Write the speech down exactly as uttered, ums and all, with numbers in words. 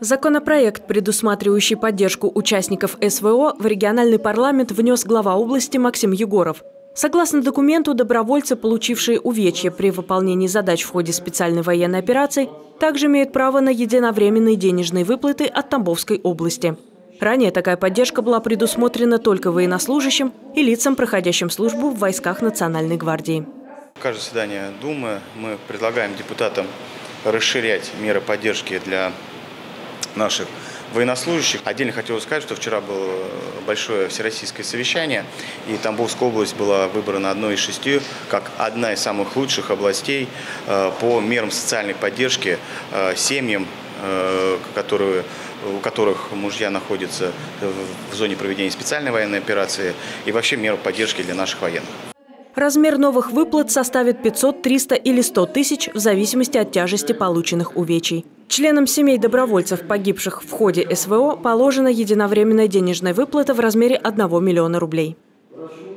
Законопроект, предусматривающий поддержку участников СВО, в региональный парламент внес глава области Максим Егоров. Согласно документу, добровольцы, получившие увечья при выполнении задач в ходе специальной военной операции, также имеют право на единовременные денежные выплаты от Тамбовской области. Ранее такая поддержка была предусмотрена только военнослужащим и лицам, проходящим службу в войсках Национальной гвардии. Каждое заседание Думы мы предлагаем депутатам расширять меры поддержки для наших военнослужащих. Отдельно хотел сказать, что вчера было большое всероссийское совещание, и Тамбовская область была выбрана одной из шести, как одна из самых лучших областей по мерам социальной поддержки семьям, которые, у которых мужья находятся в зоне проведения специальной военной операции, и вообще меры поддержки для наших военных. Размер новых выплат составит пятьсот, триста или сто тысяч в зависимости от тяжести полученных увечий. Членам семей добровольцев, погибших в ходе СВО, положена единовременная денежная выплата в размере одного миллиона рублей.